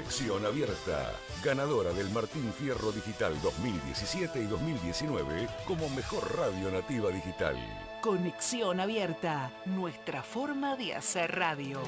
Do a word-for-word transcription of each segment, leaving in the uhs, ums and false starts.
Conexión Abierta, ganadora del Martín Fierro Digital dos mil diecisiete y dos mil diecinueve como mejor radio nativa digital. Conexión Abierta, nuestra forma de hacer radio.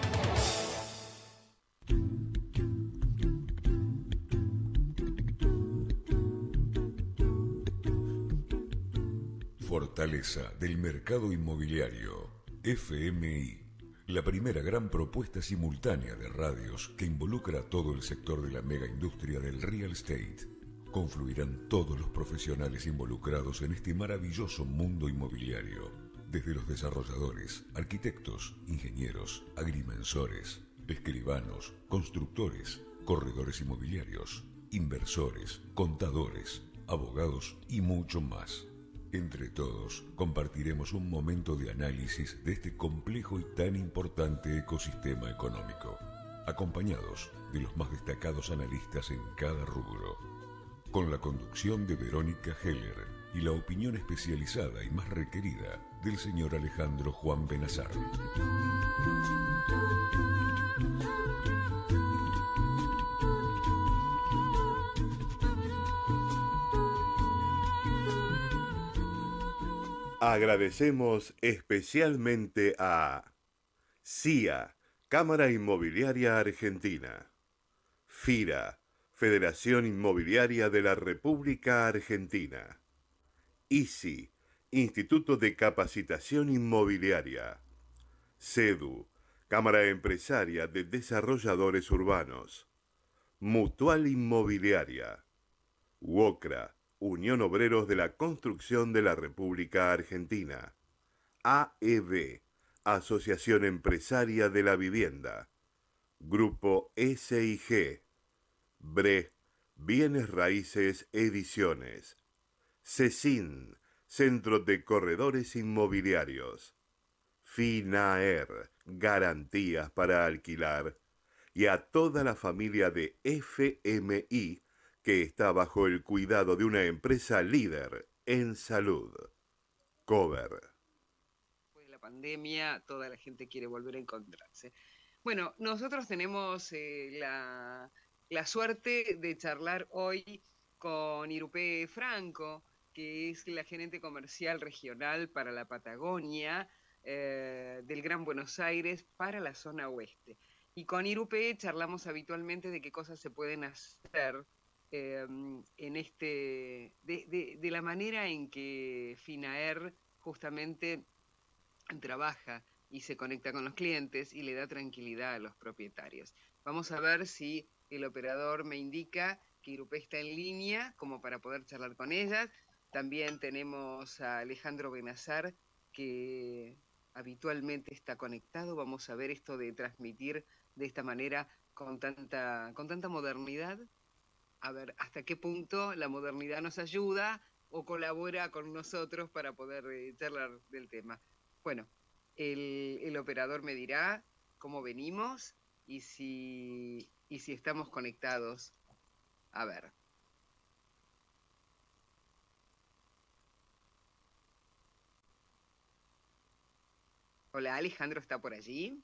Fortaleza del mercado inmobiliario. F M I. La primera gran propuesta simultánea de radios que involucra a todo el sector de la mega industria del real estate. Confluirán todos los profesionales involucrados en este maravilloso mundo inmobiliario, desde los desarrolladores, arquitectos, ingenieros, agrimensores, escribanos, constructores, corredores inmobiliarios, inversores, contadores, abogados y mucho más. Entre todos, compartiremos un momento de análisis de este complejo y tan importante ecosistema económico, acompañados de los más destacados analistas en cada rubro, con la conducción de Verónica Heller y la opinión especializada y más requerida del señor Alejandro Juan Benazar. Agradecemos especialmente a C I A, Cámara Inmobiliaria Argentina, FIRA, Federación Inmobiliaria de la República Argentina, I S I, Instituto de Capacitación Inmobiliaria, CEDU, Cámara Empresaria de Desarrolladores Urbanos, Mutual Inmobiliaria, WOCRA, Unión Obreros de la Construcción de la República Argentina, A E B, Asociación Empresaria de la Vivienda, Grupo S I G, B R E, Bienes Raíces Ediciones, CECIN, Centro de Corredores Inmobiliarios, FINAER, Garantías para Alquilar, y a toda la familia de F M I, que está bajo el cuidado de una empresa líder en salud. Cover. Después de la pandemia, toda la gente quiere volver a encontrarse. Bueno, nosotros tenemos eh, la, la suerte de charlar hoy con Irupé Franco, que es la gerente comercial regional para la Patagonia eh, del Gran Buenos Aires para la zona oeste. Y con Irupé charlamos habitualmente de qué cosas se pueden hacer Eh, en este de, de, de la manera en que FINAER justamente trabaja y se conecta con los clientes y le da tranquilidad a los propietarios. Vamos a ver si el operador me indica que Irupé está en línea como para poder charlar con ellas. También tenemos a Alejandro Benazar, que habitualmente está conectado. Vamos a ver esto de transmitir de esta manera con tanta, con tanta modernidad. A ver hasta qué punto la modernidad nos ayuda o colabora con nosotros para poder eh, charlar del tema. Bueno, el, el operador me dirá cómo venimos y si, y si estamos conectados. A ver. Hola, Alejandro, ¿está por allí?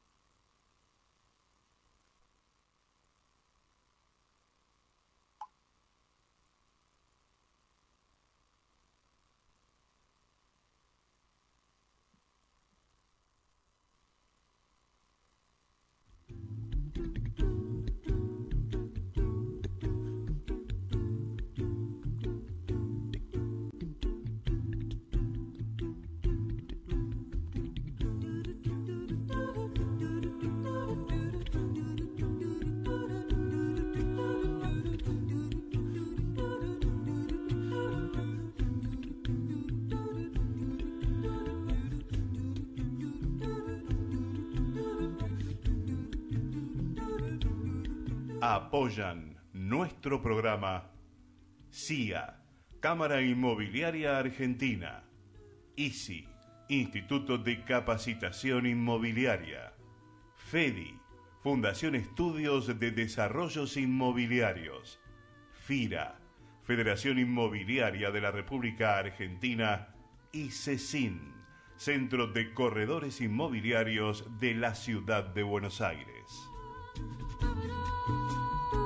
Apoyan nuestro programa C I A, Cámara Inmobiliaria Argentina, I S I, Instituto de Capacitación Inmobiliaria, FEDI, Fundación Estudios de Desarrollos Inmobiliarios, FIRA, Federación Inmobiliaria de la República Argentina, y CECIN, Centro de Corredores Inmobiliarios de la Ciudad de Buenos Aires.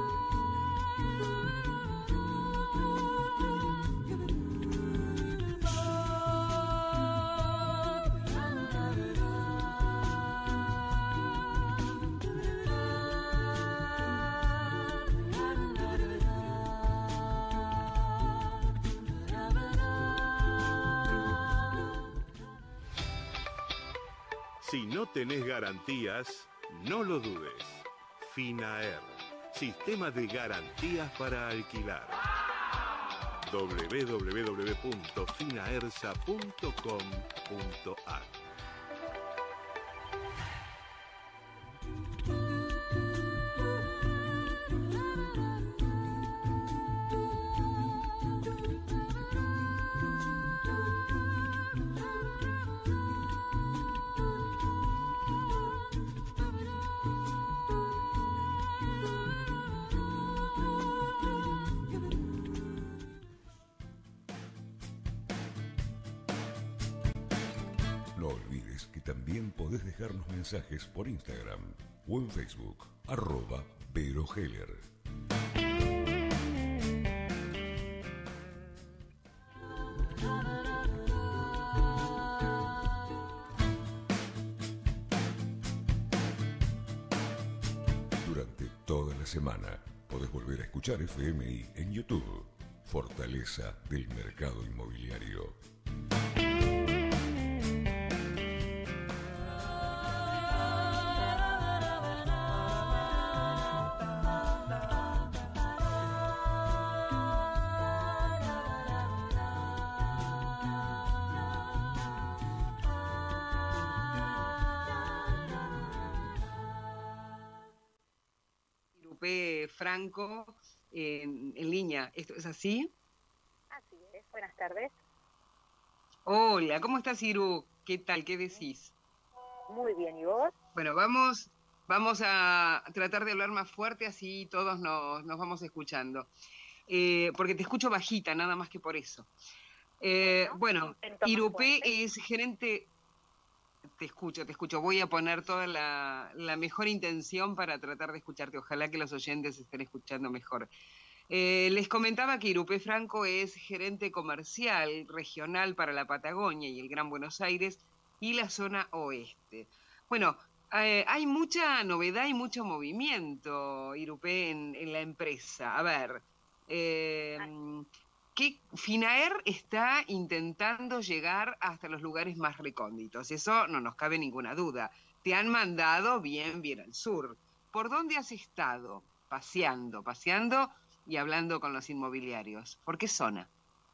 Si no tenés garantías, no lo dudes. Finaer, sistema de garantías para alquilar. doble u doble u doble u punto finaersa punto com punto a r. No olvides que también podés dejarnos mensajes por Instagram o en Facebook, arroba Vero Heller. Durante toda la semana podés volver a escuchar F M I en YouTube. Fortaleza del mercado inmobiliario. Irupé Franco en, en línea. ¿Esto es así? Así es. Buenas tardes. Hola, ¿cómo estás, Iru? ¿Qué tal? ¿Qué decís? Muy bien, ¿y vos? Bueno, vamos, vamos a tratar de hablar más fuerte, así todos nos, nos vamos escuchando. Eh, porque te escucho bajita, nada más que por eso. Eh, bueno, intento más Irupé fuerte. es gerente... Te escucho, te escucho. Voy a poner toda la, la mejor intención para tratar de escucharte. Ojalá que los oyentes estén escuchando mejor. Eh, les comentaba que Irupé Franco es gerente comercial regional para la Patagonia y el Gran Buenos Aires y la zona oeste. Bueno, eh, hay mucha novedad y mucho movimiento, Irupé, en, en la empresa. A ver, eh, que Finaer está intentando llegar hasta los lugares más recónditos, eso no nos cabe ninguna duda. Te han mandado bien, bien al sur. ¿Por dónde has estado? Paseando, paseando y hablando con los inmobiliarios. ¿Por qué zona?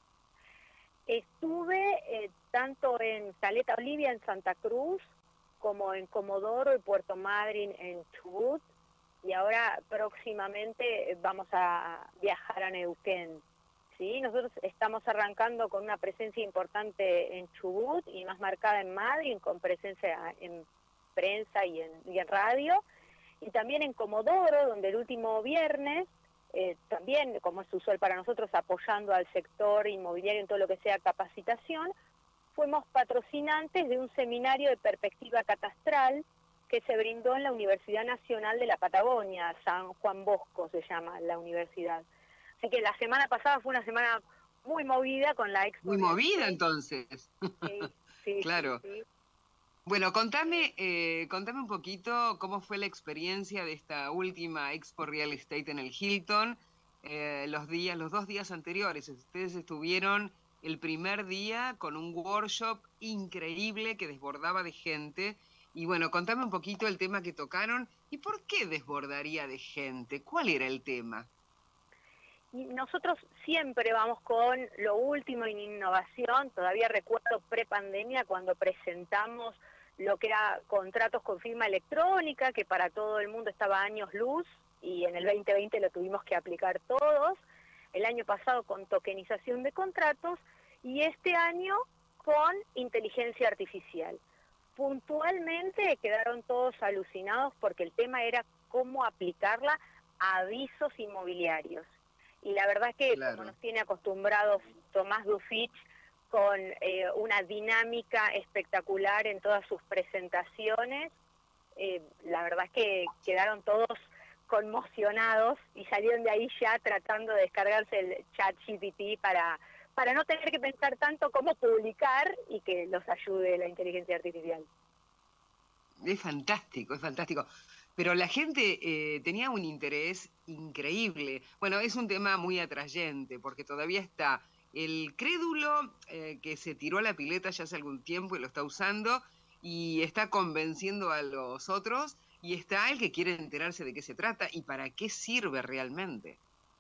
Estuve eh, tanto en Caleta Olivia, en Santa Cruz, como en Comodoro y Puerto Madryn, en Chubut, y ahora próximamente vamos a viajar a Neuquén. ¿Sí? Nosotros estamos arrancando con una presencia importante en Chubut y más marcada en Madryn, con presencia en prensa y en, y en radio, y también en Comodoro, donde el último viernes, eh, también, como es usual para nosotros, apoyando al sector inmobiliario en todo lo que sea capacitación, fuimos patrocinantes de un seminario de perspectiva catastral que se brindó en la Universidad Nacional de la Patagonia, San Juan Bosco se llama la universidad. Así que la semana pasada fue una semana muy movida con la expo. Muy movida, entonces. Sí, sí, claro. Sí, sí. Bueno, contame, eh, contame un poquito cómo fue la experiencia de esta última Expo Real Estate en el Hilton, eh, los días, los dos días anteriores. Ustedes estuvieron el primer día con un workshop increíble que desbordaba de gente. Y bueno, contame un poquito el tema que tocaron y por qué desbordaría de gente. ¿Cuál era el tema? Y nosotros siempre vamos con lo último en innovación. Todavía recuerdo pre-pandemia cuando presentamos lo que era contratos con firma electrónica, que para todo el mundo estaba años luz, y en el veinte veinte lo tuvimos que aplicar todos. El año pasado con tokenización de contratos, y este año con inteligencia artificial. Puntualmente quedaron todos alucinados porque el tema era cómo aplicarla a avisos inmobiliarios. Y la verdad es que, claro, como nos tiene acostumbrados Tomás Dufich, con eh, una dinámica espectacular en todas sus presentaciones, eh, la verdad es que quedaron todos conmocionados y salieron de ahí ya tratando de descargarse el chat G P T para, para no tener que pensar tanto cómo publicar y que los ayude la inteligencia artificial. Es fantástico, es fantástico. Pero la gente eh, tenía un interés increíble. Bueno, es un tema muy atrayente, porque todavía está el crédulo eh, que se tiró a la pileta ya hace algún tiempo y lo está usando, y está convenciendo a los otros, y está el que quiere enterarse de qué se trata y para qué sirve realmente.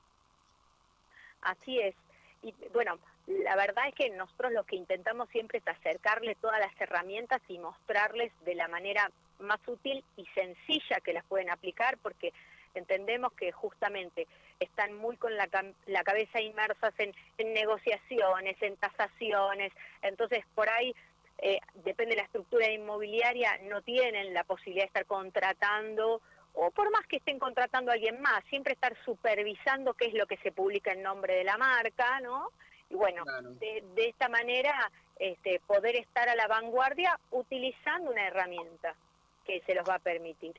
Así es. Y bueno, la verdad es que nosotros lo que intentamos siempre es acercarle todas las herramientas y mostrarles de la manera más útil y sencilla que las pueden aplicar, porque entendemos que justamente están muy con la, la cabeza inmersas en, en negociaciones, en tasaciones, entonces por ahí, eh, depende de la estructura inmobiliaria, no tienen la posibilidad de estar contratando, o por más que estén contratando a alguien más, siempre estar supervisando qué es lo que se publica en nombre de la marca, ¿no? Y bueno, claro. de, de esta manera este, poder estar a la vanguardia utilizando una herramienta que se los va a permitir.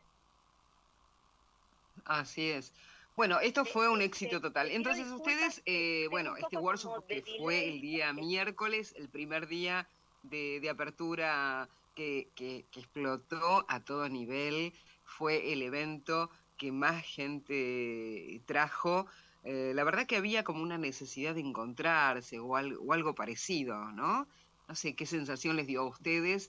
Así es. Bueno, esto fue un éxito total. Entonces ustedes, eh, bueno, este workshop que fue el día miércoles, el primer día de, de apertura que, que, que explotó a todo nivel, fue el evento que más gente trajo. Eh, la verdad que había como una necesidad de encontrarse o algo, o algo parecido, ¿no? No sé qué sensación les dio a ustedes.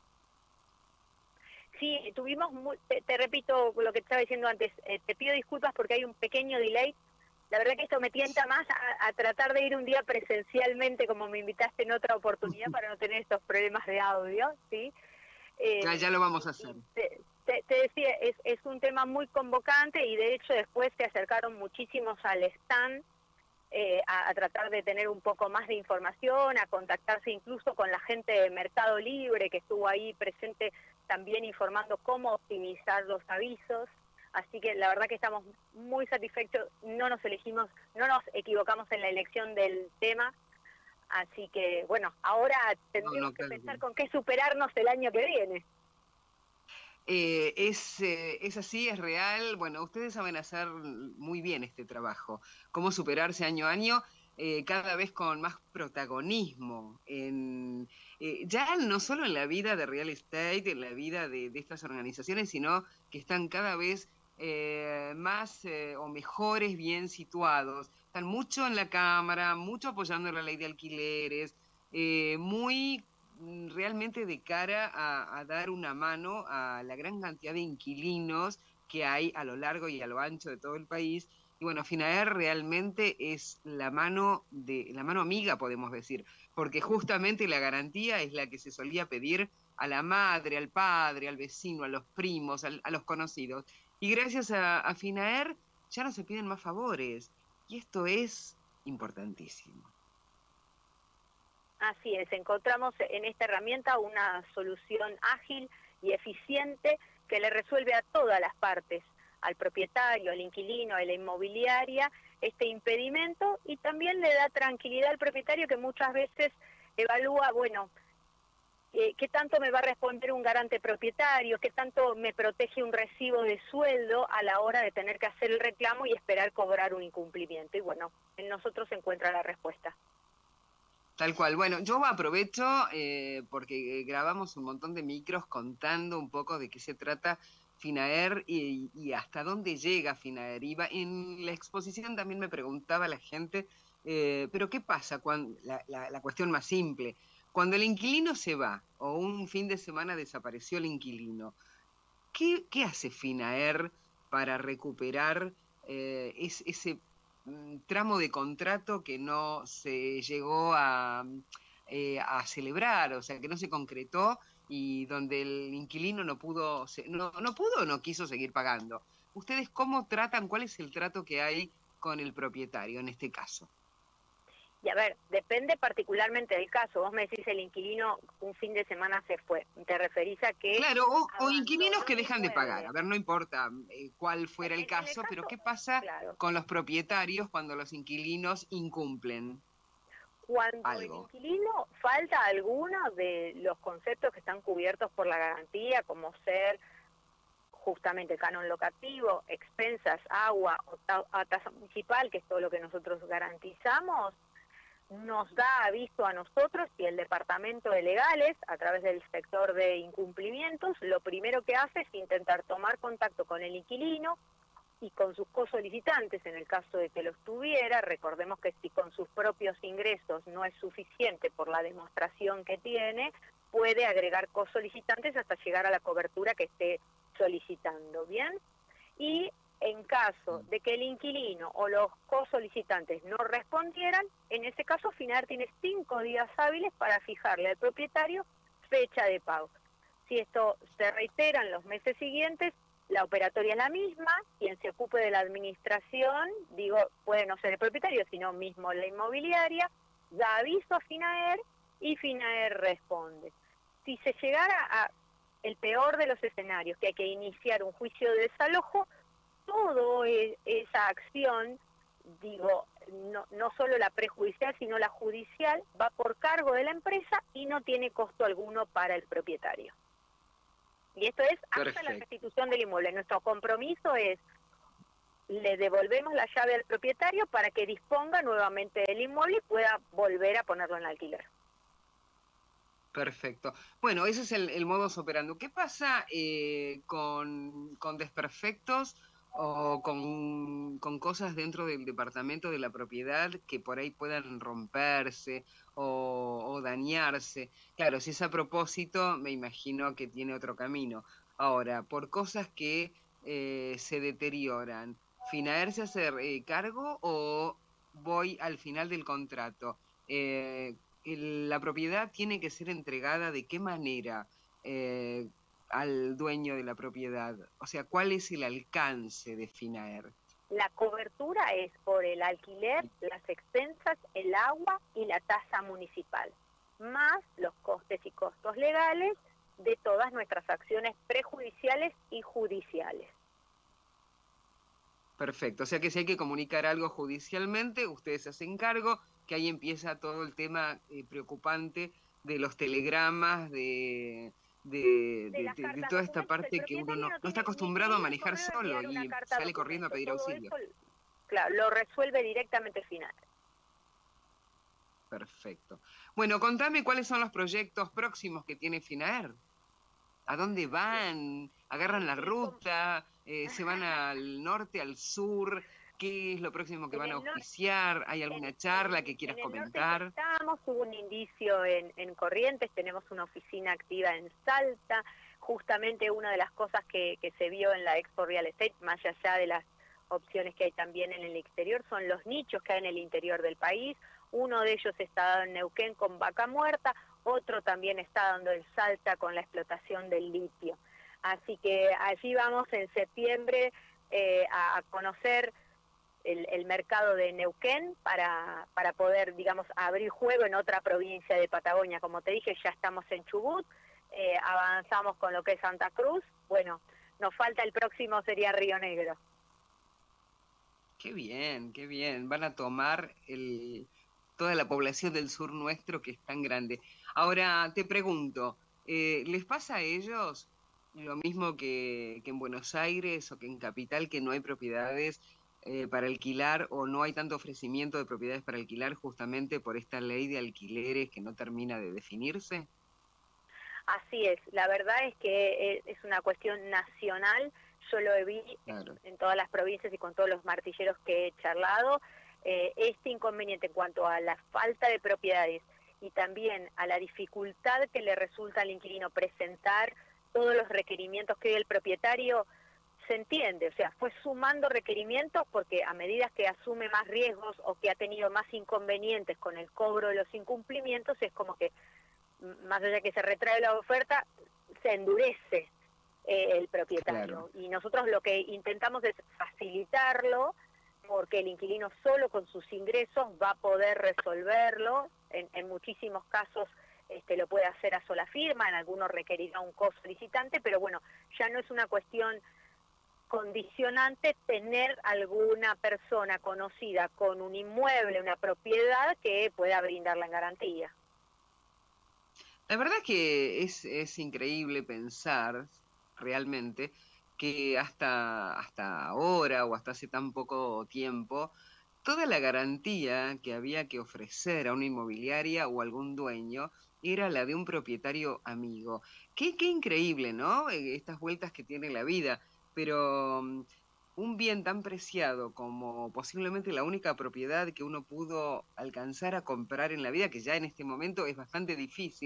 Sí, tuvimos, muy, te, te repito lo que estaba diciendo antes, eh, te pido disculpas porque hay un pequeño delay. La verdad que esto me tienta más a, a tratar de ir un día presencialmente como me invitaste en otra oportunidad para no tener estos problemas de audio, ¿sí? Eh, ya, ya lo vamos a hacer. Te, te, te decía, es, es un tema muy convocante y de hecho después se acercaron muchísimos al stand eh, a, a tratar de tener un poco más de información, a contactarse incluso con la gente de Mercado Libre que estuvo ahí presente también informando cómo optimizar los avisos. Así que la verdad que estamos muy satisfechos, no nos elegimos, no nos equivocamos en la elección del tema. Así que, bueno, ahora tendremos no, no, que pensar con qué superarnos el año que viene. Eh, es, eh, es así, es real. Bueno, ustedes saben hacer muy bien este trabajo. Cómo superarse año a año, eh, cada vez con más protagonismo. En, eh, ya no solo en la vida de real estate, en la vida de, de estas organizaciones, sino que están cada vez eh, más eh, o mejores, bien situados. Están mucho en la Cámara, mucho apoyando la ley de alquileres, eh, muy realmente de cara a, a dar una mano a la gran cantidad de inquilinos que hay a lo largo y a lo ancho de todo el país. Y bueno, Finaer realmente es la mano de la mano amiga, podemos decir, porque justamente la garantía es la que se solía pedir a la madre, al padre, al vecino, a los primos, al, a los conocidos. Y gracias a, a Finaer ya no se piden más favores. Y esto es importantísimo. Así es, encontramos en esta herramienta una solución ágil y eficiente que le resuelve a todas las partes, al propietario, al inquilino, a la inmobiliaria, este impedimento, y también le da tranquilidad al propietario que muchas veces evalúa, bueno, eh, qué tanto me va a responder un garante propietario, qué tanto me protege un recibo de sueldo a la hora de tener que hacer el reclamo y esperar cobrar un incumplimiento. Y bueno, en nosotros se encuentra la respuesta. Tal cual. Bueno, yo aprovecho eh, porque grabamos un montón de micros contando un poco de qué se trata Finaer y, y hasta dónde llega Finaer. Y en la exposición también me preguntaba la gente, eh, pero ¿qué pasa cuando la, la, la cuestión más simple? Cuando el inquilino se va o un fin de semana desapareció el inquilino, ¿qué, qué hace Finaer para recuperar eh, es, ese tramo de contrato que no se llegó a, eh, a celebrar, o sea, que no se concretó y donde el inquilino no pudo, no, no pudo o no quiso seguir pagando? ¿Ustedes cómo tratan, cuál es el trato que hay con el propietario en este caso? Y a ver, depende particularmente del caso. Vos me decís el inquilino un fin de semana se fue. ¿Te referís a que...? Claro, o, o inquilinos que dejan de pagar. A ver, no importa eh, cuál fuera el, el caso, caso, pero ¿qué pasa claro. con los propietarios cuando los inquilinos incumplen? Cuando algo. El inquilino falta alguno de los conceptos que están cubiertos por la garantía, como ser justamente canon locativo, expensas, agua o ta a tasa municipal, que es todo lo que nosotros garantizamos, nos da aviso a nosotros y el departamento de legales, a través del sector de incumplimientos, lo primero que hace es intentar tomar contacto con el inquilino y con sus cosolicitantes, en el caso de que los tuviera. Recordemos que si con sus propios ingresos no es suficiente por la demostración que tiene, puede agregar cosolicitantes hasta llegar a la cobertura que esté solicitando, ¿bien? Y en caso de que el inquilino o los cosolicitantes no respondieran, en ese caso FINAER tiene cinco días hábiles para fijarle al propietario fecha de pago. Si esto se reitera en los meses siguientes, la operatoria es la misma, quien se ocupe de la administración, digo, puede no ser el propietario, sino mismo la inmobiliaria, da aviso a FINAER y FINAER responde. Si se llegara a el peor de los escenarios, que hay que iniciar un juicio de desalojo, toda esa acción, digo, no, no solo la prejudicial, sino la judicial, va por cargo de la empresa y no tiene costo alguno para el propietario. Y esto es hasta Perfecto. La restitución del inmueble. Nuestro compromiso es, le devolvemos la llave al propietario para que disponga nuevamente del inmueble y pueda volver a ponerlo en alquiler. Perfecto. Bueno, ese es el, el modus operandi. ¿Qué pasa eh, con, con desperfectos o con, con cosas dentro del departamento de la propiedad que por ahí puedan romperse o, o dañarse? Claro, si es a propósito, me imagino que tiene otro camino. Ahora, por cosas que eh, se deterioran, ¿FINAER se hace eh, cargo o voy al final del contrato? Eh, el, ¿La propiedad tiene que ser entregada de qué manera eh, al dueño de la propiedad? O sea, ¿cuál es el alcance de FINAER? La cobertura es por el alquiler, las expensas, el agua y la tasa municipal, más los costes y costos legales de todas nuestras acciones prejudiciales y judiciales. Perfecto, o sea que si hay que comunicar algo judicialmente, ustedes se hacen cargo, que ahí empieza todo el tema eh, preocupante de los telegramas, de... De, de, de, de, de toda esta parte que uno no, no, no está acostumbrado a manejar solo y sale corriendo a pedir auxilio. Eso, claro, lo resuelve directamente FINAER. Perfecto. Bueno, contame cuáles son los proyectos próximos que tiene FINAER. ¿A dónde van? ¿Agarran la ruta? Eh, ¿Se van al norte, al sur? ¿Qué es lo próximo que van a auspiciar? ¿Hay alguna en, charla en, que quieras en comentar? Estamos, hubo un indicio en, en Corrientes, tenemos una oficina activa en Salta. Justamente una de las cosas que, que se vio en la Expo Real Estate, más allá de las opciones que hay también en el exterior, son los nichos que hay en el interior del país. Uno de ellos está dado en Neuquén con Vaca Muerta, otro también está dando en Salta con la explotación del litio. Así que allí vamos en septiembre eh, a, a conocer El, el mercado de Neuquén para, para poder, digamos, abrir juego en otra provincia de Patagonia. Como te dije, ya estamos en Chubut, eh, avanzamos con lo que es Santa Cruz. Bueno, nos falta el próximo, sería Río Negro. Qué bien, qué bien. Van a tomar el, toda la población del sur nuestro, que es tan grande. Ahora, te pregunto, eh, ¿les pasa a ellos lo mismo que, que en Buenos Aires o que en Capital, que no hay propiedades Eh, para alquilar o no hay tanto ofrecimiento de propiedades para alquilar justamente por esta ley de alquileres que no termina de definirse? Así es, la verdad es que es una cuestión nacional, yo lo vi claro. en, en todas las provincias y con todos los martilleros que he charlado, eh, este inconveniente en cuanto a la falta de propiedades y también a la dificultad que le resulta al inquilino presentar todos los requerimientos que hoy el propietario se entiende, o sea, fue sumando requerimientos porque a medida que asume más riesgos o que ha tenido más inconvenientes con el cobro de los incumplimientos, es como que, más allá de que se retrae la oferta, se endurece eh, el propietario. Claro. Y nosotros lo que intentamos es facilitarlo, porque el inquilino solo con sus ingresos va a poder resolverlo, en, en muchísimos casos este, lo puede hacer a sola firma, en algunos requerirá un co-solicitante, pero bueno, ya no es una cuestión condicionante tener alguna persona conocida con un inmueble, una propiedad que pueda brindarla en garantía. La verdad que es, es increíble pensar realmente que hasta, hasta ahora o hasta hace tan poco tiempo, toda la garantía que había que ofrecer a una inmobiliaria o algún dueño era la de un propietario amigo. Qué, qué increíble, ¿no? Estas vueltas que tiene la vida. Pero um, un bien tan preciado como posiblemente la única propiedad que uno pudo alcanzar a comprar en la vida, que ya en este momento es bastante difícil,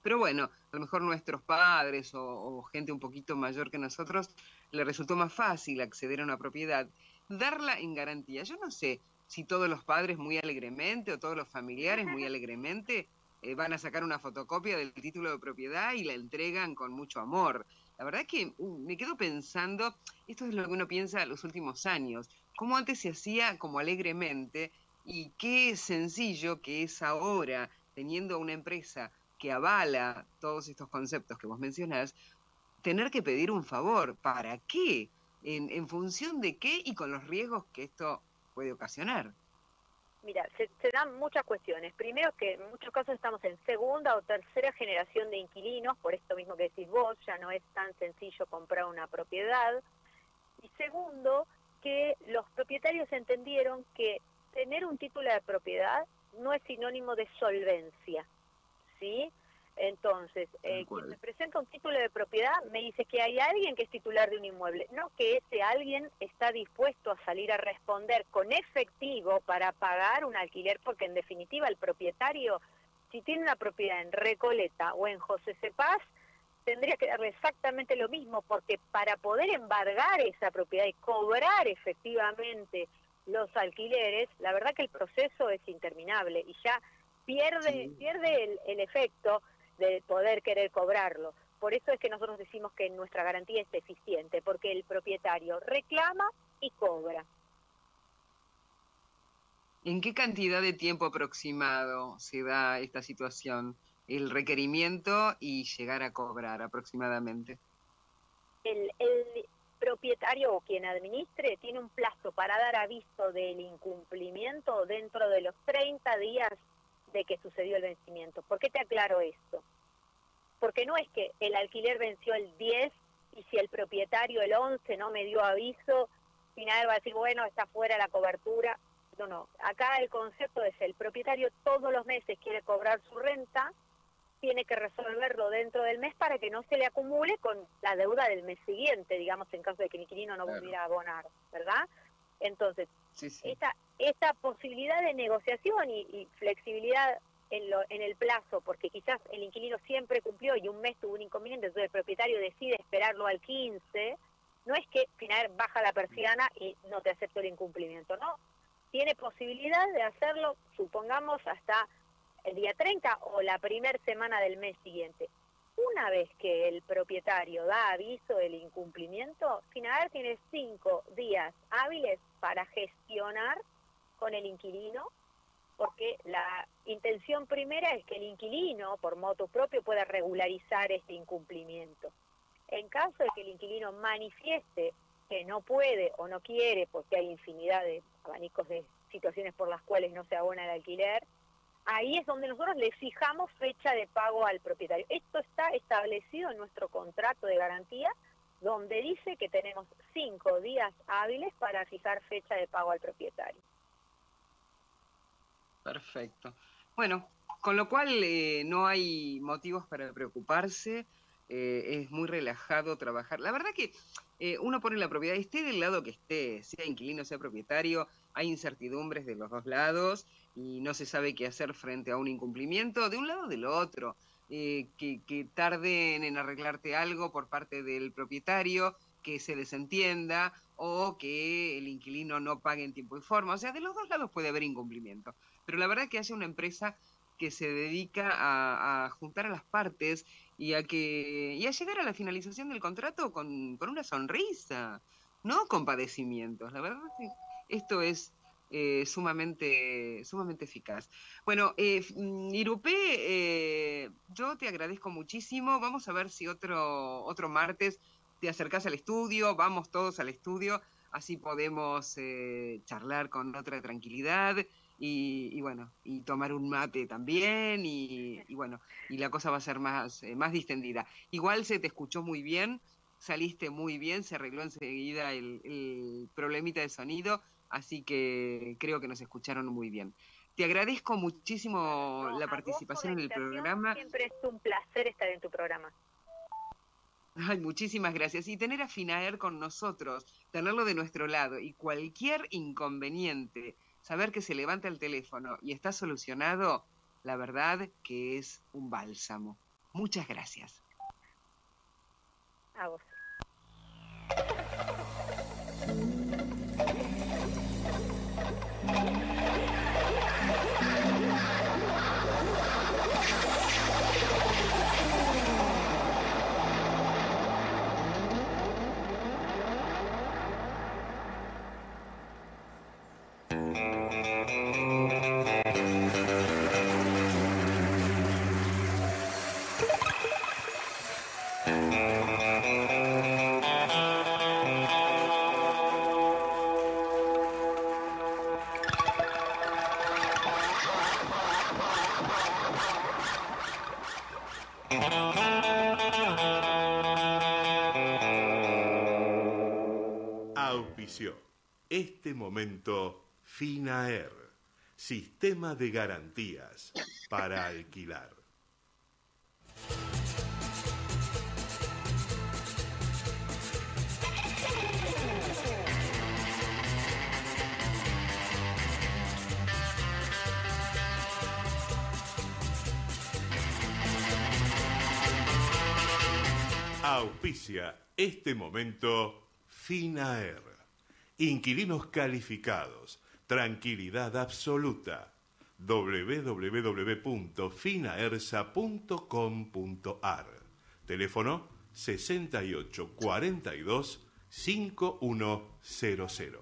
Pero bueno, a lo mejor nuestros padres o, o gente un poquito mayor que nosotros le resultó más fácil acceder a una propiedad, darla en garantía. Yo no sé si todos los padres muy alegremente o todos los familiares muy alegremente eh, van a sacar una fotocopia del título de propiedad y la entregan con mucho amor. La verdad es que uh, me quedo pensando, esto es lo que uno piensa en los últimos años, cómo antes se hacía como alegremente y qué sencillo que es ahora, teniendo una empresa que avala todos estos conceptos que vos mencionás, tener que pedir un favor. ¿Para qué? ¿En, en función de qué y con los riesgos que esto puede ocasionar? Mira, se, se dan muchas cuestiones. Primero que en muchos casos estamos en segunda o tercera generación de inquilinos, por esto mismo que decís vos, ya no es tan sencillo comprar una propiedad. Y segundo, que los propietarios entendieron que tener un título de propiedad no es sinónimo de solvencia, ¿sí? Entonces, eh, quien me presenta un título de propiedad me dice que hay alguien que es titular de un inmueble, no que ese alguien está dispuesto a salir a responder con efectivo para pagar un alquiler, porque en definitiva el propietario, si tiene una propiedad en Recoleta o en José Cepaz, tendría que darle exactamente lo mismo, porque para poder embargar esa propiedad y cobrar efectivamente los alquileres, la verdad que el proceso es interminable y ya pierde, sí. pierde el, el efecto de poder querer cobrarlo. Por eso es que nosotros decimos que nuestra garantía es eficiente, porque el propietario reclama y cobra. ¿En qué cantidad de tiempo aproximado se da esta situación? El requerimiento y llegar a cobrar aproximadamente. El, el propietario o quien administre tiene un plazo para dar aviso del incumplimiento dentro de los treinta días de que sucedió el vencimiento. ¿Por qué te aclaro esto? Porque no es que el alquiler venció el diez y si el propietario el once no me dio aviso, final va a decir, bueno, está fuera la cobertura. No, no. Acá el concepto es el propietario todos los meses quiere cobrar su renta, tiene que resolverlo dentro del mes para que no se le acumule con la deuda del mes siguiente, digamos, en caso de que el inquilino no claro. volviera a abonar, ¿verdad? Entonces, sí, sí. Esta, esta posibilidad de negociación y, y flexibilidad en, lo, en el plazo, porque quizás el inquilino siempre cumplió y un mes tuvo un inconveniente, entonces el propietario decide esperarlo al quince, no es que al final baja la persiana y no te acepto el incumplimiento, ¿no? Tiene posibilidad de hacerlo, supongamos, hasta el día treinta o la primera semana del mes siguiente. Una vez que el propietario da aviso del incumplimiento, Finaer tiene cinco días hábiles para gestionar con el inquilino, porque la intención primera es que el inquilino, por motu propio, pueda regularizar este incumplimiento. En caso de que el inquilino manifieste que no puede o no quiere, porque hay infinidad de abanicos de situaciones por las cuales no se abona el alquiler, ahí es donde nosotros le fijamos fecha de pago al propietario. Esto está establecido en nuestro contrato de garantía, donde dice que tenemos cinco días hábiles para fijar fecha de pago al propietario. Perfecto. Bueno, con lo cual eh, no hay motivos para preocuparse, eh, es muy relajado trabajar. La verdad que eh, uno pone la propiedad, esté del lado que esté, sea inquilino, sea propietario, hay incertidumbres de los dos lados y no se sabe qué hacer frente a un incumplimiento de un lado o del otro. Eh, que, que tarden en arreglarte algo por parte del propietario, que se desentienda o que el inquilino no pague en tiempo y forma. O sea, de los dos lados puede haber incumplimiento. Pero la verdad es que haya una empresa que se dedica a, a juntar a las partes y a que y a llegar a la finalización del contrato con, con una sonrisa, no con padecimientos. La verdad es que esto es eh, sumamente, sumamente eficaz. Bueno, eh, Irupé, eh, yo te agradezco muchísimo. Vamos a ver si otro, otro martes te acercás al estudio, vamos todos al estudio, así podemos eh, charlar con otra tranquilidad. Y, y bueno, y tomar un mate también, y, y bueno, y la cosa va a ser más, eh, más distendida. Igual se te escuchó muy bien, saliste muy bien, se arregló enseguida el, el problemita de sonido, así que creo que nos escucharon muy bien. Te agradezco muchísimo no, la participación en el programa. Siempre es un placer estar en tu programa. Ay, muchísimas gracias. Y tener a Finaer con nosotros, tenerlo de nuestro lado, y cualquier inconveniente, saber que se levanta el teléfono y está solucionado, la verdad que es un bálsamo. Muchas gracias. A vos. Auspició este momento Finaer, sistema de garantías para alquilar. Auspicia este momento Finaer. Inquilinos calificados, tranquilidad absoluta. doble u doble u doble u punto finaersa punto com punto ar. Teléfono sesenta y ocho cuarenta y dos cincuenta y uno cero cero.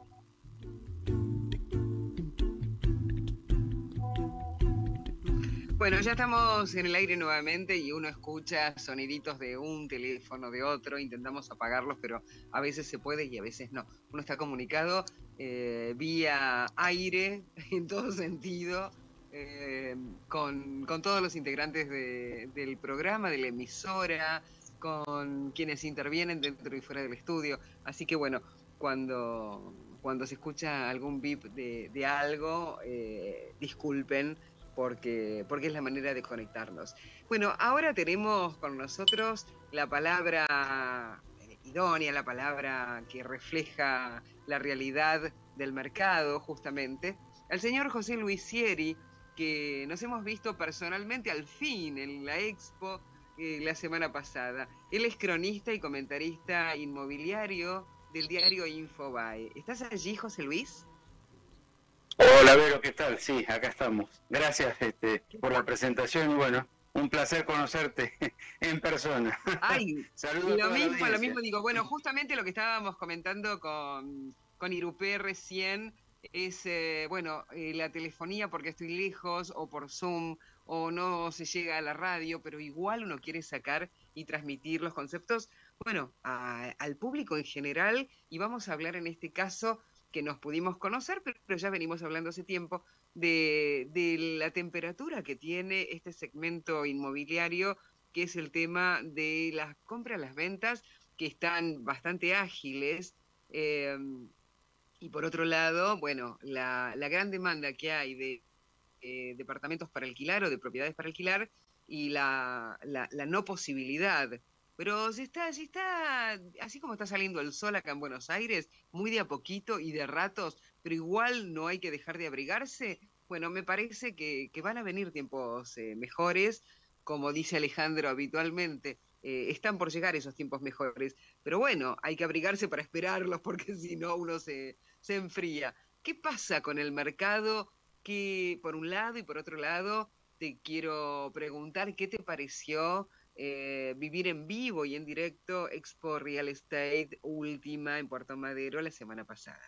Bueno, ya estamos en el aire nuevamente y uno escucha soniditos de un teléfono, de otro, intentamos apagarlos, pero a veces se puede y a veces no. Uno está comunicado eh, vía aire, en todo sentido, eh, con, con todos los integrantes de, del programa, de la emisora, con quienes intervienen dentro y fuera del estudio. Así que bueno, cuando, cuando se escucha algún bip de, de algo, eh, disculpen, Porque, porque es la manera de conectarnos. Bueno, ahora tenemos con nosotros la palabra idónea, la palabra que refleja la realidad del mercado, justamente, al señor José Luis Sieri, que nos hemos visto personalmente al fin en la Expo eh, la semana pasada. Él es cronista y comentarista inmobiliario del diario Infobae. ¿Estás allí, José Luis? Hola, Vero, ¿qué tal? Sí, acá estamos. Gracias este, por la presentación y bueno, un placer conocerte en persona. Ay, saludos. Lo mismo, lo mismo digo. Bueno, justamente lo que estábamos comentando con, con Irupé recién es, eh, bueno, eh, la telefonía porque estoy lejos o por Zoom o no se llega a la radio, pero igual uno quiere sacar y transmitir los conceptos, bueno, a, al público en general, y vamos a hablar en este caso que nos pudimos conocer, pero ya venimos hablando hace tiempo, de, de la temperatura que tiene este segmento inmobiliario, que es el tema de las compras, las ventas, que están bastante ágiles, eh, y por otro lado, bueno, la, la gran demanda que hay de eh, departamentos para alquilar o de propiedades para alquilar, y la, la, la no posibilidad. Pero si está, si está, así como está saliendo el sol acá en Buenos Aires, muy de a poquito y de ratos, pero igual no hay que dejar de abrigarse, bueno, me parece que, que van a venir tiempos eh, mejores, como dice Alejandro habitualmente, eh, están por llegar esos tiempos mejores, pero bueno, hay que abrigarse para esperarlos, porque si no uno se, se enfría. ¿Qué pasa con el mercado? Que por un lado y por otro lado, te quiero preguntar, ¿qué te pareció Eh, vivir en vivo y en directo Expo Real Estate última en Puerto Madero la semana pasada?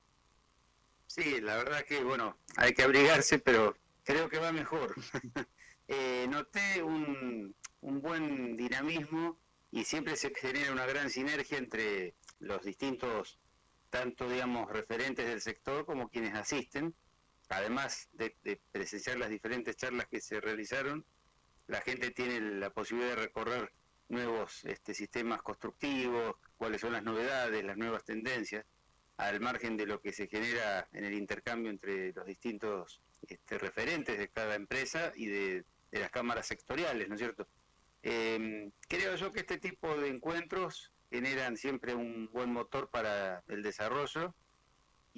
Sí, la verdad que, bueno, hay que abrigarse, pero creo que va mejor. eh, noté un, un buen dinamismo y siempre se genera una gran sinergia entre los distintos, tanto, digamos, referentes del sector como quienes asisten. Además de, de presenciar las diferentes charlas que se realizaron, la gente tiene la posibilidad de recorrer nuevos este, sistemas constructivos, cuáles son las novedades, las nuevas tendencias, al margen de lo que se genera en el intercambio entre los distintos este, referentes de cada empresa y de, de las cámaras sectoriales, ¿no es cierto? Eh, creo yo que este tipo de encuentros generan siempre un buen motor para el desarrollo,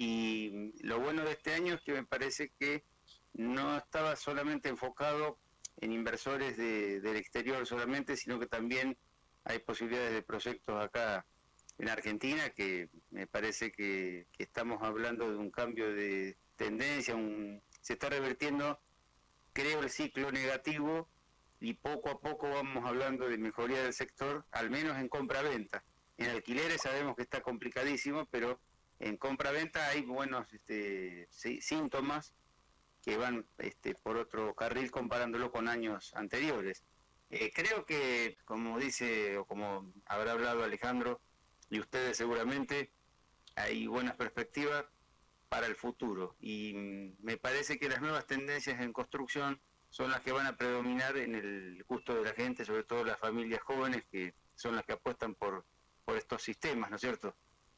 y lo bueno de este año es que me parece que no estaba solamente enfocado en inversores de, del exterior solamente, sino que también hay posibilidades de proyectos acá en Argentina, que me parece que, que estamos hablando de un cambio de tendencia, un, se está revirtiendo, creo, el ciclo negativo, y poco a poco vamos hablando de mejoría del sector, al menos en compra-venta. En alquileres sabemos que está complicadísimo, pero en compra-venta hay buenos este, sí, síntomas que van este, por otro carril comparándolo con años anteriores. Eh, creo que, como dice, o como habrá hablado Alejandro, y ustedes seguramente, hay buenas perspectivas para el futuro. Y mm, me parece que las nuevas tendencias en construcción son las que van a predominar en el gusto de la gente, sobre todo las familias jóvenes, que son las que apuestan por, por estos sistemas, ¿no es cierto?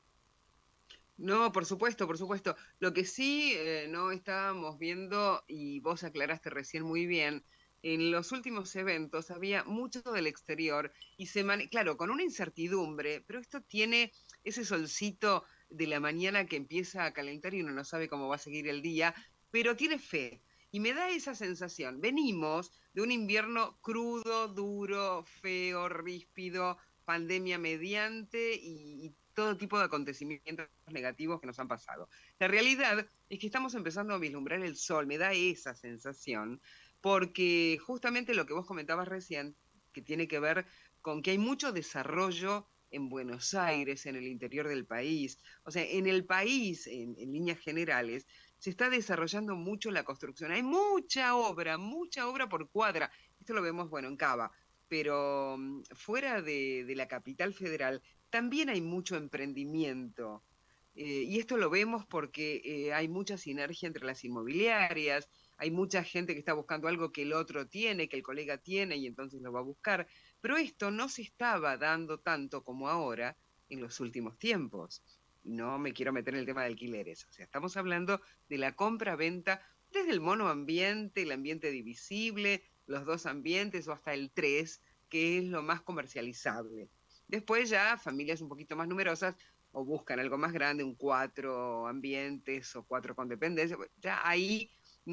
No, por supuesto, por supuesto. Lo que sí eh, no estábamos viendo, y vos aclaraste recién muy bien, en los últimos eventos había mucho del exterior y se mane- claro, con una incertidumbre, pero esto tiene ese solcito de la mañana que empieza a calentar y uno no sabe cómo va a seguir el día, pero tiene fe. Y me da esa sensación. Venimos de un invierno crudo, duro, feo, ríspido, pandemia mediante y, y todo tipo de acontecimientos negativos que nos han pasado. La realidad es que estamos empezando a vislumbrar el sol, me da esa sensación, porque justamente lo que vos comentabas recién, que tiene que ver con que hay mucho desarrollo en Buenos Aires, en el interior del país, o sea, en el país, en, en líneas generales, se está desarrollando mucho la construcción. Hay mucha obra, mucha obra por cuadra. Esto lo vemos, bueno, en Cava, pero um, fuera de, de la capital federal también hay mucho emprendimiento. Eh, y esto lo vemos porque eh, hay mucha sinergia entre las inmobiliarias, hay mucha gente que está buscando algo que el otro tiene, que el colega tiene y entonces lo va a buscar. Pero esto no se estaba dando tanto como ahora en los últimos tiempos. No me quiero meter en el tema de alquileres. O sea, estamos hablando de la compra-venta desde el monoambiente, el ambiente divisible, los dos ambientes o hasta el tres, que es lo más comercializable. Después ya familias un poquito más numerosas o buscan algo más grande, un cuatro ambientes o cuatro con dependencia. Ya ahí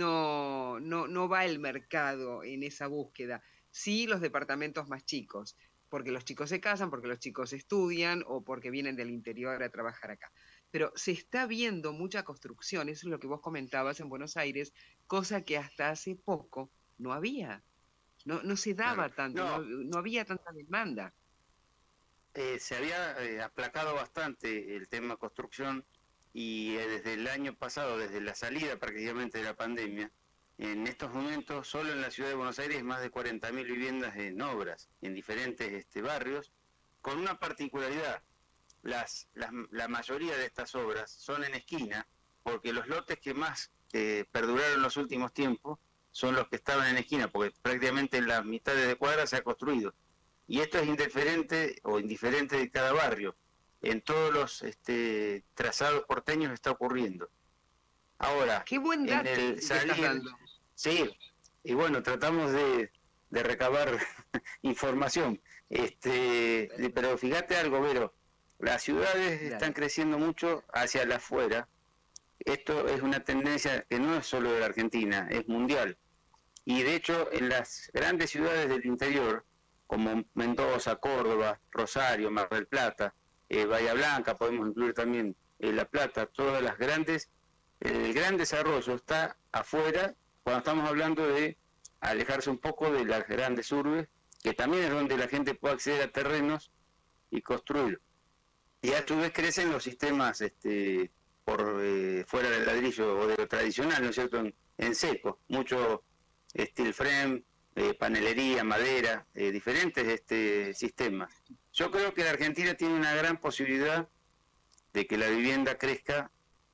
no, no, no va el mercado en esa búsqueda. Sí los departamentos más chicos, porque los chicos se casan, porque los chicos estudian o porque vienen del interior a trabajar acá. Pero se está viendo mucha construcción, eso es lo que vos comentabas en Buenos Aires, cosa que hasta hace poco no había. No, no se daba Claro. tanto, No, no, no había tanta demanda. eh, se había eh, aplacado bastante el tema construcción, y eh, desde el año pasado, desde la salida prácticamente de la pandemia, en estos momentos solo en la ciudad de Buenos Aires más de cuarenta mil viviendas en obras, en diferentes este, barrios, con una particularidad: las, las, la mayoría de estas obras son en esquina, porque los lotes que más eh, perduraron en los últimos tiempos son los que estaban en esquina, porque prácticamente en las mitades de cuadra se ha construido. Y esto es indiferente o indiferente de cada barrio. En todos los este, trazados porteños está ocurriendo. Ahora, Qué buen en dato el que estás salir, dando. sí, y bueno, tratamos de, de recabar información. Este, pero fíjate algo, Vero, las ciudades Dale. están creciendo mucho hacia la afuera. Esto es una tendencia que no es solo de la Argentina, es mundial. Y de hecho, en las grandes ciudades del interior, como Mendoza, Córdoba, Rosario, Mar del Plata, eh, Bahía Blanca, podemos incluir también eh, La Plata, todas las grandes, el gran desarrollo está afuera, cuando estamos hablando de alejarse un poco de las grandes urbes, que también es donde la gente puede acceder a terrenos y construir. Y a su vez crecen los sistemas este, por eh, fuera del ladrillo o de lo tradicional, ¿no es cierto?, en, en seco, mucho steel frame, eh, panelería, madera, eh, diferentes este, sistemas. Yo creo que la Argentina tiene una gran posibilidad de que la vivienda crezca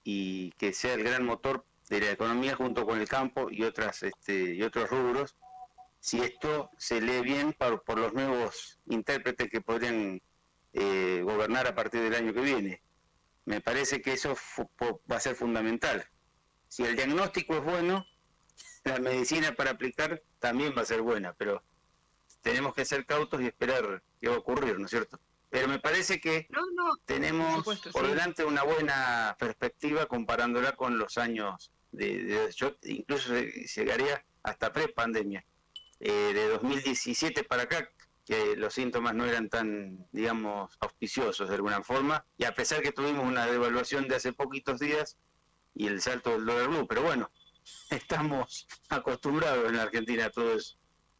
y que sea el gran motor de la economía junto con el campo y otras este, y otros rubros, si esto se lee bien por, por los nuevos intérpretes que podrían eh, gobernar a partir del año que viene. Me parece que eso va a ser fundamental. Si el diagnóstico es bueno, la medicina para aplicar también va a ser buena, pero tenemos que ser cautos y esperar qué va a ocurrir, ¿no es cierto? Pero me parece que No, no, por tenemos supuesto, por sí. delante una buena perspectiva comparándola con los años de, de yo incluso llegaría hasta pre-pandemia. eh, de dos mil diecisiete para acá, que los síntomas no eran tan, digamos, auspiciosos de alguna forma, y a pesar que tuvimos una devaluación de hace poquitos días y el salto del dólar blue, pero bueno, estamos acostumbrados en la Argentina a todo eso.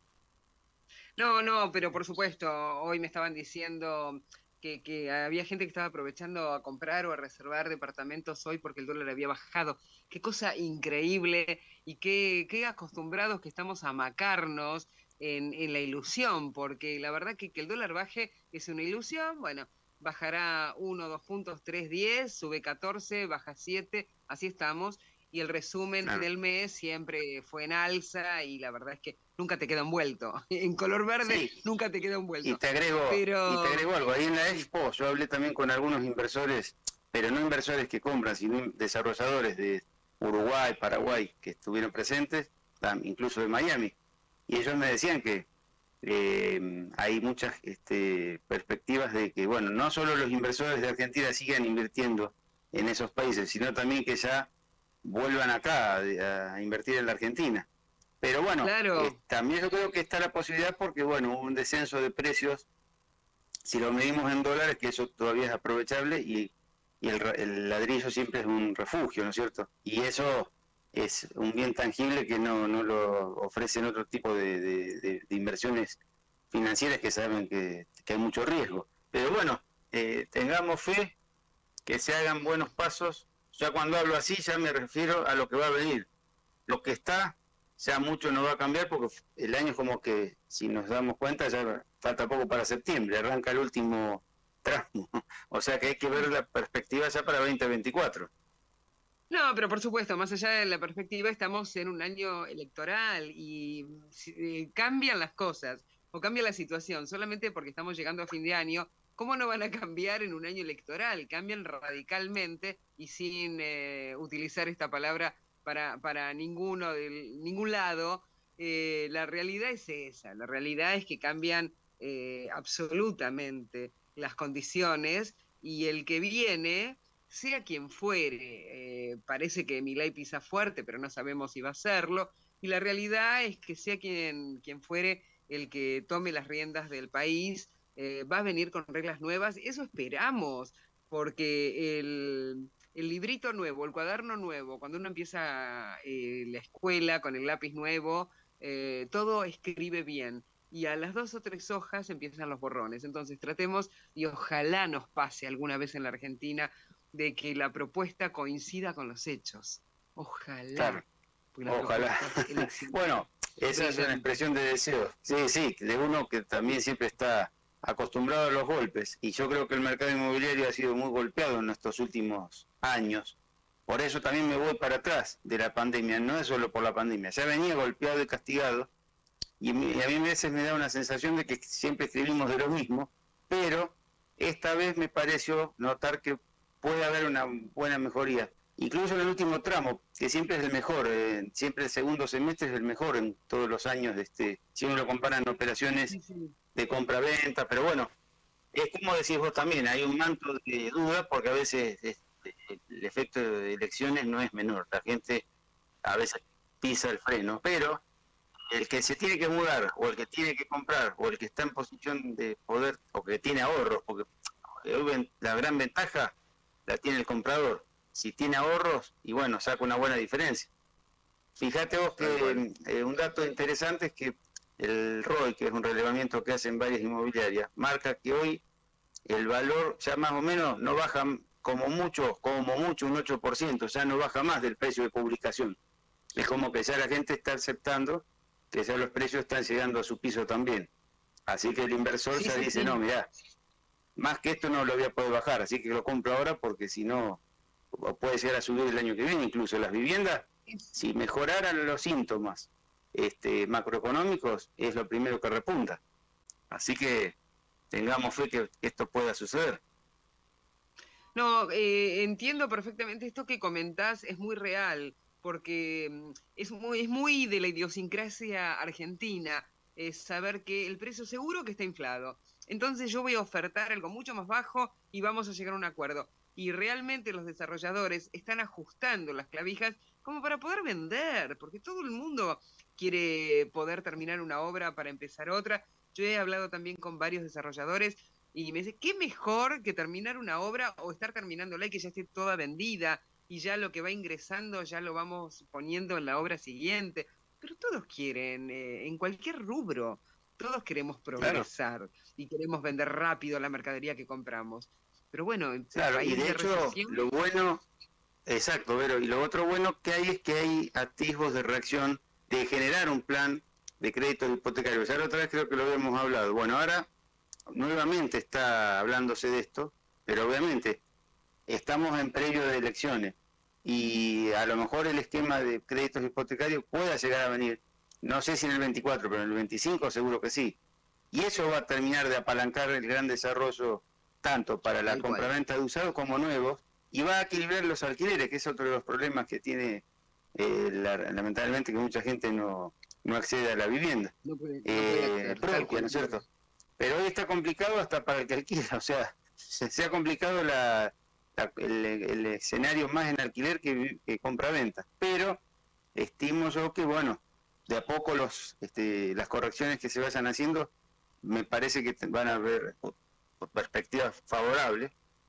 No, no, pero por supuesto, hoy me estaban diciendo que, que había gente que estaba aprovechando a comprar o a reservar departamentos hoy porque el dólar había bajado. Qué cosa increíble y qué, qué acostumbrados que estamos a macarnos en, en la ilusión, porque la verdad que que el dólar baje es una ilusión. Bueno, bajará uno, dos puntos, tres, diez, sube catorce, baja siete, así estamos. Y el resumen Claro. del mes siempre fue en alza y la verdad es que nunca te queda envuelto. En color verde Sí. nunca te queda envuelto. Y te agrego, Pero- y te agrego algo, ahí en la Expo yo hablé también con algunos inversores, pero no inversores que compran, sino desarrolladores de Uruguay, Paraguay, que estuvieron presentes, tam- incluso de Miami, y ellos me decían que eh, hay muchas este, perspectivas de que, bueno, no solo los inversores de Argentina sigan invirtiendo en esos países, sino también que ya vuelvan acá a, a invertir en la Argentina. Pero bueno, Claro. eh, también yo creo que está la posibilidad porque, bueno, hubo un descenso de precios, si lo medimos en dólares, que eso todavía es aprovechable, y, y el, ra- el ladrillo siempre es un refugio, ¿no es cierto? Y eso es un bien tangible que no, no lo ofrecen otro tipo de, de- de- de inversiones financieras que saben que, que hay mucho riesgo. Pero bueno, eh, tengamos fe, que se hagan buenos pasos. Ya cuando hablo así, ya me refiero a lo que va a venir. Lo que está, ya mucho no va a cambiar porque el año es como que, si nos damos cuenta, ya falta poco para septiembre, arranca el último tramo. O sea que hay que ver la perspectiva ya para veinte veinticuatro. No, pero por supuesto, más allá de la perspectiva, estamos en un año electoral y si- eh, cambian las cosas o cambia la situación solamente porque estamos llegando a fin de año. ¿Cómo no van a cambiar en un año electoral? Cambian radicalmente y sin eh, utilizar esta palabra para, para ninguno del, ningún lado. Eh, la realidad es esa, la realidad es que cambian eh, absolutamente las condiciones y el que viene, sea quien fuere, eh, parece que Milei pisa fuerte, pero no sabemos si va a serlo, y la realidad es que sea quien, quien fuere el que tome las riendas del país, eh, va a venir con reglas nuevas, eso esperamos, porque el, el librito nuevo, el cuaderno nuevo, cuando uno empieza eh, la escuela con el lápiz nuevo, eh, todo escribe bien. Y a las dos o tres hojas empiezan los borrones. Entonces tratemos, y ojalá nos pase alguna vez en la Argentina, de que la propuesta coincida con los hechos. Ojalá. Claro. Porque las Ojalá. propuestas elecciones- Bueno, esa es una expresión de deseo. Sí, sí, de uno que también siempre está acostumbrado a los golpes. Y yo creo que el mercado inmobiliario ha sido muy golpeado en estos últimos años. Por eso también me voy para atrás de la pandemia. No es solo por la pandemia. Ya venía golpeado y castigado. Y mi- y a mí a veces me da una sensación de que siempre escribimos de lo mismo. Pero esta vez me pareció notar que puede haber una buena mejoría. Incluso en el último tramo, que siempre es el mejor, eh, siempre el segundo semestre es el mejor en todos los años, de este, si uno lo compara en operaciones Sí, sí. de compra-venta, pero bueno, es como decís vos también, hay un manto de duda porque a veces este, el efecto de elecciones no es menor, la gente a veces pisa el freno, pero el que se tiene que mudar, o el que tiene que comprar, o el que está en posición de poder, o que tiene ahorros, porque eh, la gran ventaja la tiene el comprador. Si tiene ahorros, y bueno, saca una buena diferencia. Fíjate vos que eh, un dato interesante es que el R O I, que es un relevamiento que hacen varias inmobiliarias, marca que hoy el valor ya más o menos no baja como mucho, como mucho un ocho por ciento, ya no baja más del precio de publicación. Es como que ya la gente está aceptando que ya los precios están llegando a su piso también. Así que el inversor Sí, ya sí, dice, sí. no, mirá, más que esto no lo voy a poder bajar, así que lo compro ahora porque si no, o puede llegar a subir el año que viene. Incluso las viviendas, si mejoraran los síntomas este, macroeconómicos, es lo primero que repunta. Así que tengamos fe que esto pueda suceder. No, eh, entiendo perfectamente esto que comentás, es muy real, porque mm, es muy, es muy de la idiosincrasia argentina, es saber que el precio seguro que está inflado. Entonces yo voy a ofertar algo mucho más bajo y vamos a llegar a un acuerdo. Y realmente los desarrolladores están ajustando las clavijas como para poder vender, porque todo el mundo quiere poder terminar una obra para empezar otra. Yo he hablado también con varios desarrolladores y me dice, ¿qué mejor que terminar una obra o estar terminándola y que ya esté toda vendida y ya lo que va ingresando ya lo vamos poniendo en la obra siguiente? Pero todos quieren, eh, en cualquier rubro, todos queremos progresar, claro, y queremos vender rápido la mercadería que compramos. Pero bueno, en claro, país y de, de hecho, recesión... lo bueno, exacto, Vero, y lo otro bueno que hay es que hay atisbos de reacción de generar un plan de créditos hipotecarios. Ahora otra vez creo que lo habíamos hablado. Bueno, ahora nuevamente está hablándose de esto, pero obviamente estamos en previo de elecciones y a lo mejor el esquema de créditos hipotecarios pueda llegar a venir, no sé si en el veinticuatro, pero en el veinticinco seguro que sí. Y eso va a terminar de apalancar el gran desarrollo tanto para la compraventa de usados como nuevos, y va a equilibrar los alquileres, que es otro de los problemas que tiene eh, la, lamentablemente, que mucha gente no, no accede a la vivienda no puede, no eh, puede propia, ¿no es cierto? Pero hoy está complicado hasta para el que alquila, o sea, se, se ha complicado la, la, el, el escenario más en alquiler que, que compra-venta. Pero estimo yo que, bueno, de a poco los este, las correcciones que se vayan haciendo, me parece que van a haber perspectivas favorables.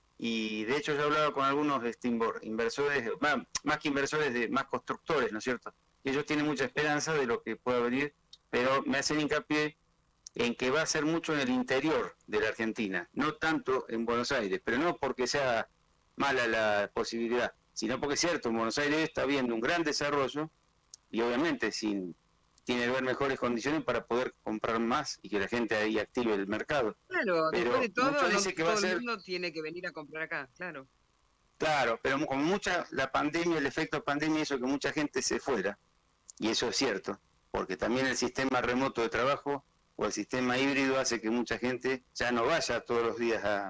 Y de hecho yo he hablado con algunos este, inversores, más, más que inversores, de más constructores, ¿no es cierto? Ellos tienen mucha esperanza de lo que pueda venir, pero me hacen hincapié en que va a ser mucho en el interior de la Argentina, no tanto en Buenos Aires, pero no porque sea mala la posibilidad, sino porque es cierto, en Buenos Aires está habiendo un gran desarrollo y obviamente sin, tiene que haber mejores condiciones para poder comprar más y que la gente ahí active el mercado. Claro, pero después de todo, no, dice que todo va a ser... el mundo tiene que venir a comprar acá, claro. Claro, pero como mucha, la pandemia, el efecto pandemia hizo que mucha gente se fuera, y eso es cierto, porque también el sistema remoto de trabajo o el sistema híbrido hace que mucha gente ya no vaya todos los días a,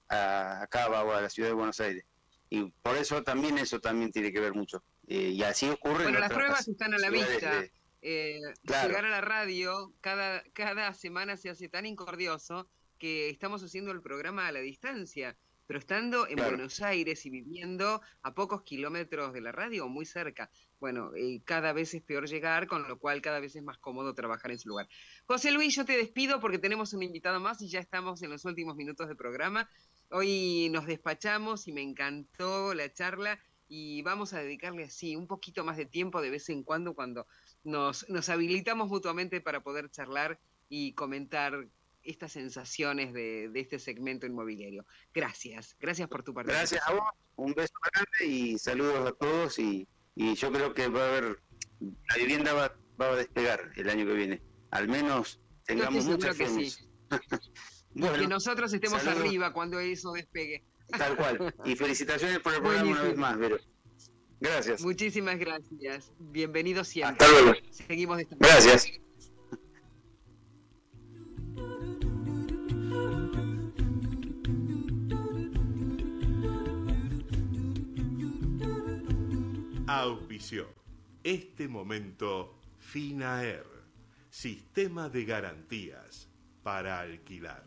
a, a Cava o a la ciudad de Buenos Aires. Y por eso también eso también tiene que ver mucho. Eh, y así ocurre. Bueno, en las pruebas están a la vista. De... Eh, claro. Llegar a la radio cada, cada semana se hace tan incordioso que estamos haciendo el programa a la distancia, pero estando en claro. Buenos Aires y viviendo a pocos kilómetros de la radio, muy cerca. Bueno, eh, cada vez es peor llegar, con lo cual cada vez es más cómodo trabajar en su lugar. José Luis, yo te despido porque tenemos un invitado más y ya estamos en los últimos minutos del programa. Hoy nos despachamos y me encantó la charla y vamos a dedicarle así un poquito más de tiempo de vez en cuando cuando nos, nos habilitamos mutuamente para poder charlar y comentar estas sensaciones de, de este segmento inmobiliario. Gracias, gracias por tu participación. Gracias a vos, un beso grande y saludos a todos y, y yo creo que va a haber, la vivienda va, va a despegar el año que viene, al menos tengamos mucha fe. Sí. Bueno, y que nosotros estemos saludos. Arriba cuando eso despegue. Tal cual, y felicitaciones por el programa Buenísimo. Una vez más, Vero. Gracias. Muchísimas gracias, bienvenido siempre. Hasta luego. Seguimos de esta Gracias. Auspició este momento Finaer, sistema de garantías para alquilar.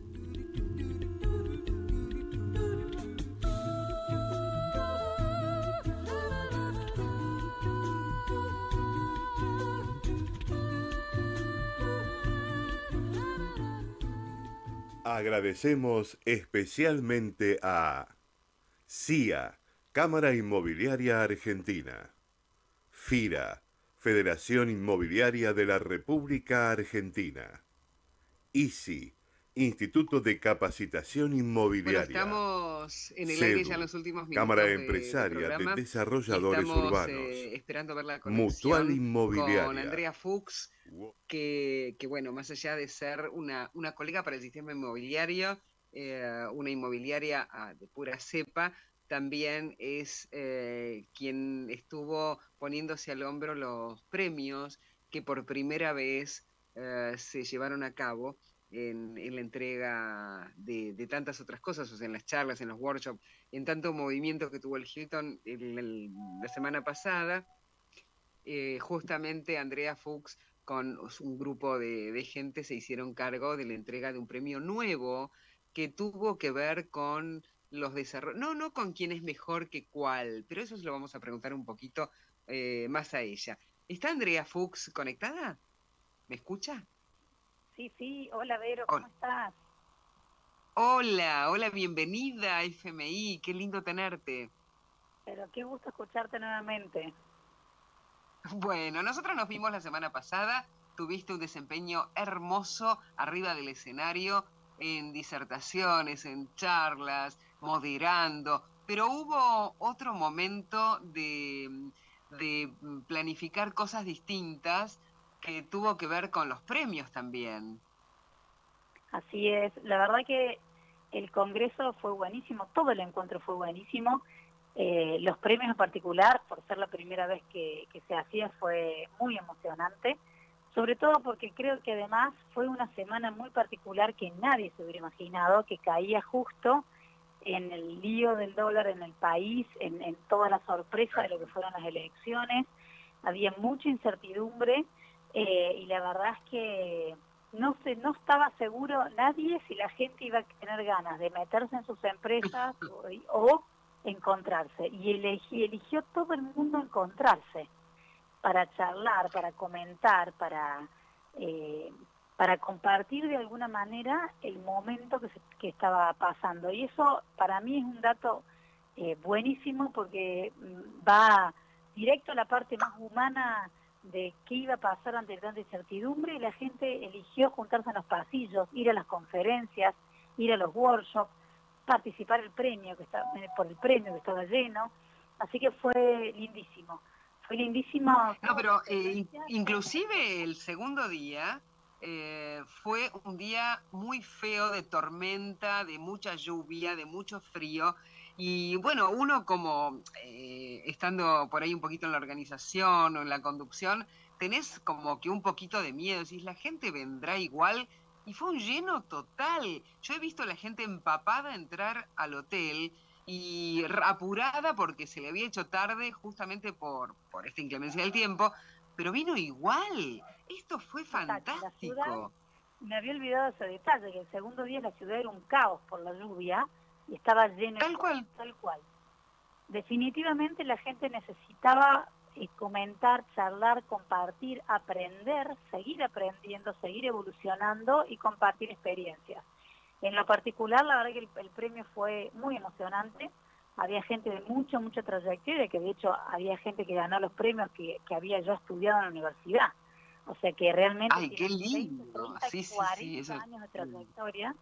Agradecemos especialmente a C I A, Cámara Inmobiliaria Argentina, FIRA, Federación Inmobiliaria de la República Argentina, I S I, Instituto de Capacitación Inmobiliaria. Bueno, estamos en el CEDU, aire ya en los últimos minutos Cámara de, Empresaria de, de Desarrolladores estamos, Urbanos, eh, esperando ver la conexión Mutual Inmobiliaria, con Andrea Fuchs, que, que bueno, más allá de ser una, una colega para el sistema inmobiliario, eh, una inmobiliaria ah, de pura cepa, también es eh, quien estuvo poniéndose al hombro los premios que por primera vez eh, se llevaron a cabo en, en la entrega de, de tantas otras cosas, o sea, en las charlas, en los workshops, en tanto movimiento que tuvo el Hilton el, el, la semana pasada. Eh, justamente Andrea Fuchs con un grupo de, de gente se hicieron cargo de la entrega de un premio nuevo que tuvo que ver con los desarrollos, no, no con quién es mejor que cuál, pero eso se lo vamos a preguntar un poquito eh, más a ella. ¿Está Andrea Fuchs conectada? ¿Me escucha? Sí, sí, hola Vero, ¿cómo Hola. estás? Hola, hola, bienvenida a F M I, qué lindo tenerte. Pero qué gusto escucharte nuevamente. Bueno, nosotros nos vimos la semana pasada, tuviste un desempeño hermoso arriba del escenario, en disertaciones, en charlas, moderando, pero hubo otro momento de, de planificar cosas distintas que tuvo que ver con los premios también. Así es, la verdad que el congreso fue buenísimo, todo el encuentro fue buenísimo. Eh, los premios en particular, por ser la primera vez que, que se hacía, fue muy emocionante, sobre todo porque creo que además fue una semana muy particular que nadie se hubiera imaginado, que caía justo en el lío del dólar en el país, en, en toda la sorpresa de lo que fueron las elecciones. Había mucha incertidumbre eh, y la verdad es que no se, no estaba seguro nadie si la gente iba a tener ganas de meterse en sus empresas o, o encontrarse. Y elegí, eligió todo el mundo encontrarse para charlar, para comentar, para, eh, para compartir de alguna manera el momento que, se, que estaba pasando. Y eso para mí es un dato eh, buenísimo porque va directo a la parte más humana de qué iba a pasar ante tanta incertidumbre, y la gente eligió juntarse en los pasillos, ir a las conferencias, ir a los workshops, participar el premio que estaba, por el premio que estaba lleno, así que fue lindísimo, fue lindísimo. No, pero eh, inclusive el segundo día eh, fue un día muy feo, de tormenta, de mucha lluvia, de mucho frío. Y bueno, uno como eh, estando por ahí un poquito en la organización o en la conducción, tenés como que un poquito de miedo, decís, la gente vendrá igual, y fue un lleno total. Yo he visto a la gente empapada entrar al hotel y apurada porque se le había hecho tarde justamente por, por esta inclemencia del tiempo, pero vino igual. Esto fue fantástico. La ciudad, me había olvidado ese detalle, que el segundo día la ciudad era un caos por la lluvia, y estaba lleno tal de cual. tal cual. Definitivamente la gente necesitaba eh, comentar, charlar, compartir, aprender, seguir aprendiendo, seguir evolucionando y compartir experiencias. En lo particular, la verdad que el, el premio fue muy emocionante. Había gente de mucha, mucha trayectoria, que de hecho había gente que ganó los premios que, que había yo estudiado en la universidad. O sea que realmente... ¡Ay, qué lindo! veinte, treinta, sí, sí, cuarenta sí, eso... años de trayectoria.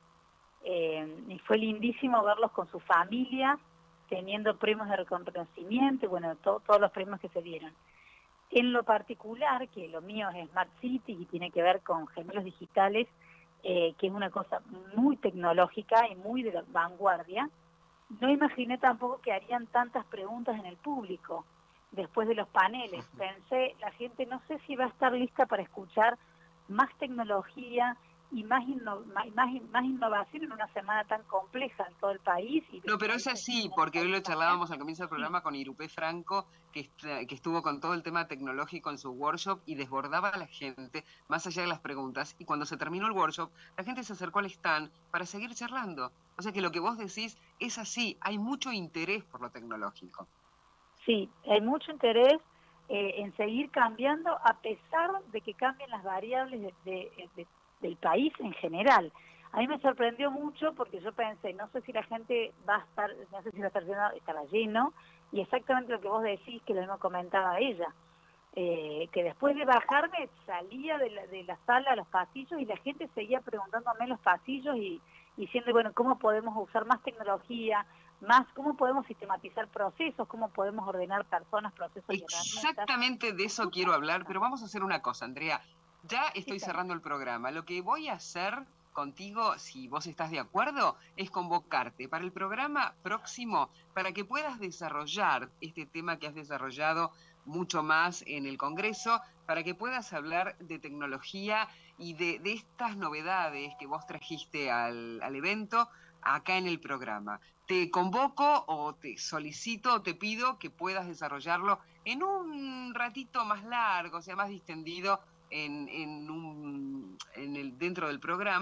Eh, y fue lindísimo verlos con su familia, teniendo premios de reconocimiento, bueno, to, todos los premios que se dieron. En lo particular, que lo mío es Smart City y tiene que ver con gemelos digitales, eh, que es una cosa muy tecnológica y muy de la vanguardia, no imaginé tampoco que harían tantas preguntas en el público después de los paneles. Pensé, la gente no sé si va a estar lista para escuchar más tecnología y más, inno, más, más, más innovación en una semana tan compleja en todo el país. Y no, pero es así, porque hoy lo charlábamos al comienzo del programa sí. con Irupé Franco, que, est que estuvo con todo el tema tecnológico en su workshop y desbordaba a la gente, más allá de las preguntas. Y cuando se terminó el workshop, la gente se acercó al stand para seguir charlando. O sea que lo que vos decís es así, hay mucho interés por lo tecnológico. Sí, hay mucho interés eh, en seguir cambiando, a pesar de que cambien las variables de, de, de, del país en general. A mí me sorprendió mucho porque yo pensé, no sé si la gente va a estar, no sé si va a estar lleno, estaba lleno, y exactamente lo que vos decís, que lo mismo comentaba ella, eh, que después de bajarme salía de la, de la sala a los pasillos y la gente seguía preguntándome en los pasillos y diciendo, bueno, ¿cómo podemos usar más tecnología? Más, ¿cómo podemos sistematizar procesos? ¿Cómo podemos ordenar personas, procesos y herramientas? Exactamente de eso quiero hablar, pero vamos a hacer una cosa, Andrea. Ya estoy cerrando el programa. Lo que voy a hacer contigo, si vos estás de acuerdo, es convocarte para el programa próximo para que puedas desarrollar este tema que has desarrollado mucho más en el Congreso, para que puedas hablar de tecnología y de, de estas novedades que vos trajiste al, al evento acá en el programa. Te convoco o te solicito o te pido que puedas desarrollarlo en un ratito más largo, o sea, más distendido en, en un, en el, dentro del programa,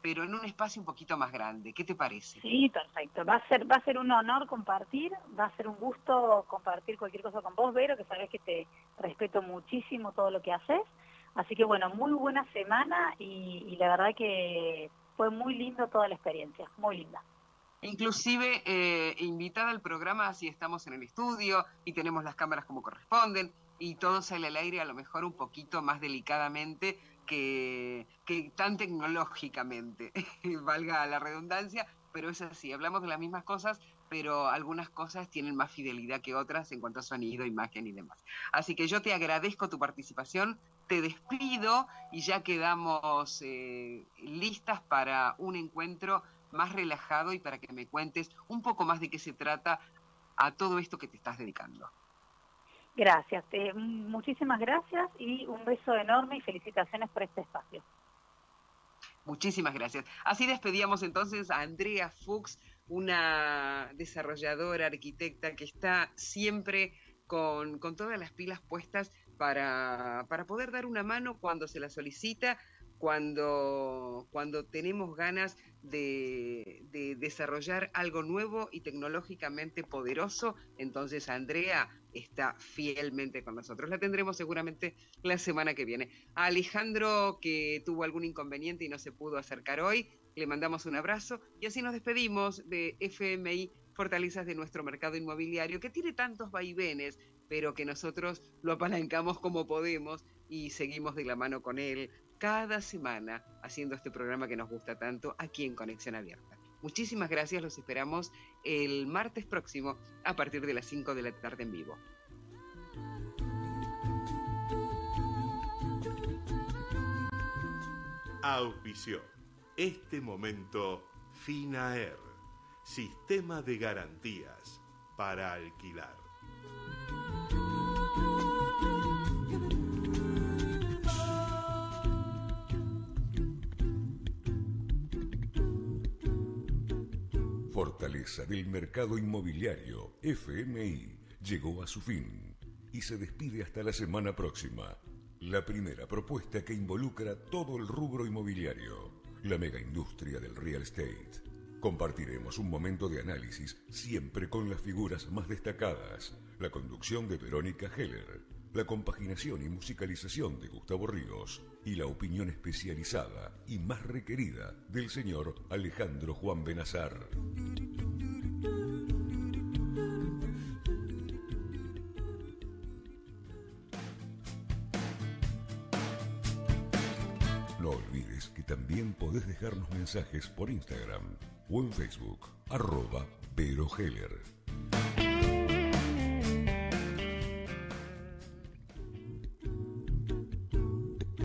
pero en un espacio un poquito más grande. ¿Qué te parece? Sí, perfecto. Va a ser va a ser un honor compartir, va a ser un gusto compartir cualquier cosa con vos, Vero, que sabés que te respeto muchísimo todo lo que haces. Así que bueno, muy buena semana y, y la verdad que fue muy lindo toda la experiencia, muy linda. Inclusive eh, invitada al programa si estamos en el estudio y tenemos las cámaras como corresponden y todo sale al aire a lo mejor un poquito más delicadamente que, que tan tecnológicamente, valga la redundancia, pero es así, hablamos de las mismas cosas, pero algunas cosas tienen más fidelidad que otras en cuanto a sonido, imagen y demás. Así que yo te agradezco tu participación, te despido y ya quedamos eh, listas para un encuentro más relajado y para que me cuentes un poco más de qué se trata a todo esto que te estás dedicando. Gracias, te, muchísimas gracias y un beso enorme y felicitaciones por este espacio. Muchísimas gracias. Así despedíamos entonces a Andrea Fuchs, una desarrolladora, arquitecta que está siempre con, con todas las pilas puestas para, para poder dar una mano cuando se la solicita, cuando, cuando tenemos ganas de, de desarrollar algo nuevo y tecnológicamente poderoso. Entonces Andrea está fielmente con nosotros. La tendremos seguramente la semana que viene. A Alejandro, que tuvo algún inconveniente y no se pudo acercar hoy, le mandamos un abrazo y así nos despedimos de F M I Fortalezas de nuestro mercado inmobiliario, que tiene tantos vaivenes, pero que nosotros lo apalancamos como podemos y seguimos de la mano con él cada semana haciendo este programa que nos gusta tanto aquí en Conexión Abierta. Muchísimas gracias, los esperamos el martes próximo a partir de las cinco de la tarde en vivo. Auspició este momento Finaer, sistema de garantías para alquilar. Fortaleza del mercado inmobiliario F M I llegó a su fin y se despide hasta la semana próxima. La primera propuesta que involucra todo el rubro inmobiliario, la megaindustria del real estate. Compartiremos un momento de análisis siempre con las figuras más destacadas, la conducción de Verónica Heller, la compaginación y musicalización de Gustavo Ríos y la opinión especializada y más requerida del señor Alejandro Juan Benazar. No olvides que también podés dejarnos mensajes por Instagram o en Facebook, arroba Vero Heller.